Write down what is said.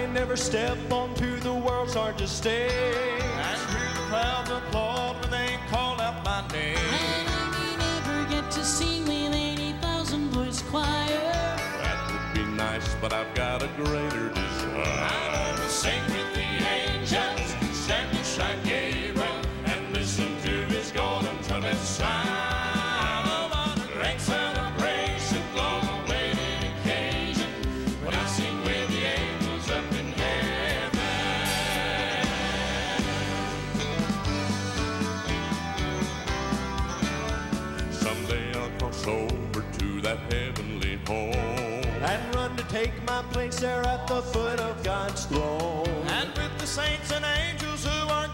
never step onto the world's largest stage. And hear the crowds applaud when they call out my name. And I may never get to sing with 80,000 voice choir. That would be nice, but I've got a greater desire. I want to sing with the angels, stand beside Gabriel, and listen to his golden trumpet sound. Great celebration, long-awaited occasion, when I sing with the angels up in heaven. Someday I'll cross over to that heavenly home And run to take my place there at the foot of God's throne. and with the saints and angels who are